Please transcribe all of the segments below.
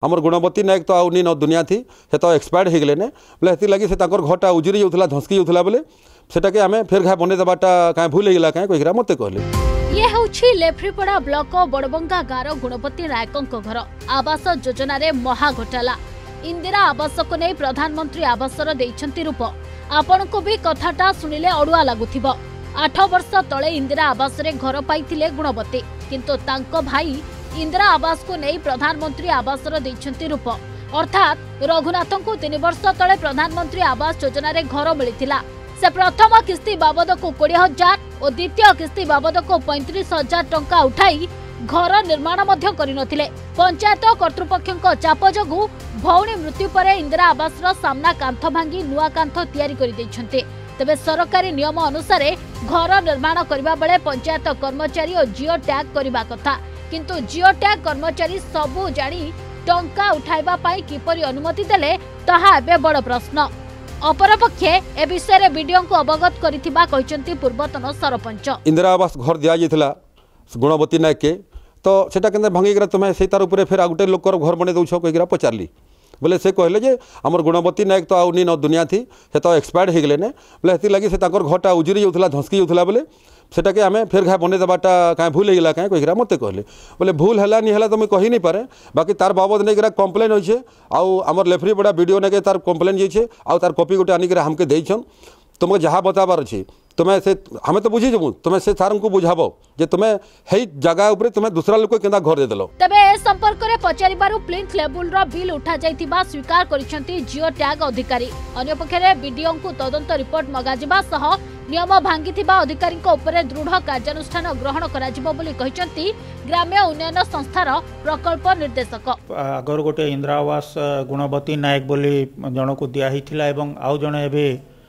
आमर गुणवती नायक तो आउनी न दुनिया थी से तो एक्सपायर्ड हो गले बोले हेती लगी से घरटा उजुरी जाऊला धसकी जाऊला बोले सेटाके आमे फेर घा बने देबाटा काहे भूल हेगला काहे कहिरा मते कहले। ये होछि लेफ्रीपड़ा ब्लॉक बड़बंगा गाँव गुणवती नायकों घर आवास योजना रे महा घोटाला। इंदिरा आवास को नहीं प्रधानमंत्री आवासर देइछंती रूप आपण को भी कथाटा सुनिले अड़ुआ लगुथिबो। 8 वर्ष तले इंदिरा आवास रे घर पाइथिले गुणवती किंतु तांको भाई इंदिरा आवास को नहीं प्रधानमंत्री आवासर देइछंती रूप अर्थात रघुनाथ को 3 वर्ष तले प्रधानमंत्री आवास योजना रे घर मिलिथिला। से प्रथम किस्ती बाबद को 20,000 और द्वितीय किस्ती बाबद को 35,000 टंका उठाई घर निर्माण मध्य करिनथिले। पंचायत कर्तृपक्षक चाप जोगु भौणी मृत्यु पर इंदिरा आवास सामना कांथ भांगी नुआ कांथ तैयारी करि दैछन्ते। तेबे सरकारी नियम अनुसार घर निर्माण करबा बेले पंचायत कर्मचारी और जियो टैग करबा कथा किंतु जियो टैग कर्मचारी सबु जानी टंका उठाइबा पाई किपरि अनुमति देले ताहा एबे बड़ प्रश्न। अपरपक्षे ए विषय वीडियो को अवगत करिथिबा कहिसंती पूर्वतन सरपंच। इंदिरा आवास घर दिया जाइथिला गुणवती नायक के तो सेटा केंद्र भांगी तुम्हें से तार ऊपर फेर आ गोटे लोकर घर बने दौछ कहीरा पचारली बोले से कहले जे आमर गुणवती नायक तो आउनी न दुनिया थी से तो एक्सपायर्ड हो गले बोले हेती लगी से घरटा उजुरी जाऊला धसकी जाऊला बोले सेटाके आमे फेर घा बने देबाटा काहे भूल हेगला काहे कहिरा मते कहले। बोले भूल हला नि हला तो मैं कहि नहीं पारे बाकी तार बाबद नहीं कंप्लेन होइछे आउ आमर लेफ्रीपड़ा वीडियो ने तार कंप्लेन जाइछे आउ तार कॉपी गोटे आनिक हमके देइछन तुमको जहाँ बताबार अच्छे तुम्हें से हमें तो बुझी जबू तुम्हें से सार को बुझाबो जे तुम्हें हेई जगह ऊपर तुम्हें दूसरा लोक केंदा घर दे देलो। तबे ए संपर्क रे पचारिबारु प्लिंथ लेवल रो बिल उठा जाइतिबा स्वीकार करिसंती जियो टैग अधिकारी। अन्य पक्षरे वीडियो को तदंत रिपोर्ट मगाजिबा सह नियम भांगिथिबा अधिकारी को ऊपर दृढ़ कार्यानुष्ठान ग्रहण कराजिबो बोली कहिसंती ग्राम्य उन्नयन संस्थार प्रकल्प निर्देशक। अगर गोटे इंदिरा आवास गुणवती नायक बोली जन को दिया हिथिला एवं आउ जने एबे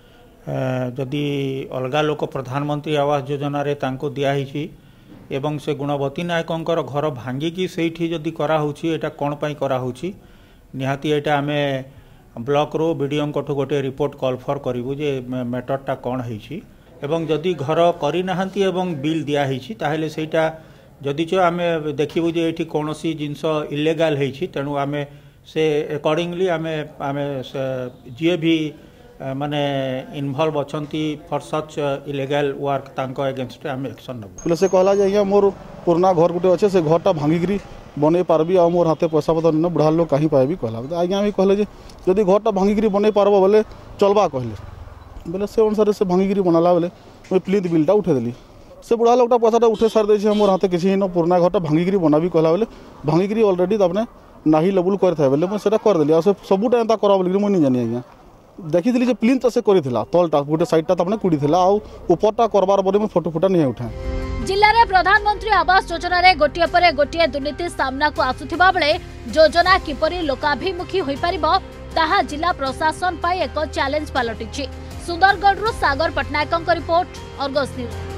जदि अलगा लोक प्रधानमंत्री आवास योजना रे तांको दिया हिची एवं से गुणवती नायकंकर घर भांगिकी सेठी जदि करा होची एटा कोन पई करा होची निहाती एटा आमे ब्लॉक रो बीडीओ कोठो गोटे रिपोर्ट कॉल फॉर करिवु जे मैटरटा कोन हिची एवं जदि घर करि नाहंती एवं बिल दिया हिची ताहेले सेटा जदि जो आमे देखिबु जे एठी कोनोसी जिंस इल्लीगल हिची तेनु आमे से अकॉर्डिंगली आमे आमे जे भी माने इन्वॉल्व अछंती फॉर सच इलीगल वर्क तांको अगेंस्ट आम एक्शन नब बोले से कहला जे मोर पुराना घर गुटे अच्छे से घरटा भांगिकी बने पारबी आ मोर हाथे पैसा पतर न बुढ़ा लोग कहीं पाएबी कहला आज्ञा भी कहले जे जदि घरटा भांगिकी बने पारबो बोले चलबा कहले बोले से अनुसार से भांगिकी बनाला बोले मैं प्लीज बिलटा उठे देली से बुढ़ा लोगटा पैसाटा उठे सार दे मोर हाथे किसी न पुराना घरटा भांगिकी बनाबी कहला बोले भांगिकी ऑलरेडी तबने नाही लेवल करथे बोले मैं सेटा कर देली आ सबुटा एंता करा बोली मैं नहीं जानी आज्ञा देखी जे प्लिंथ से करिथिला तलटा गोटे साइडटा तमने कुड़ीथिला आ ऊपरटा करबार बरे में फोटो फोटा नहीं उठा। जिल्ला रे प्रधानमंत्री आवास योजना रे गोटिए परे गोटिए दुर्नीति सामना को आसुथिबा बेले योजना किपरि लोकाभिमुखी होई परिबो ताहा जिला प्रशासन पाई एक चैलेंज पलटिछि। सुंदरगढ़ रु सागर पटनायकଙ୍କ रिपोर्ट अर्गस न्यूज।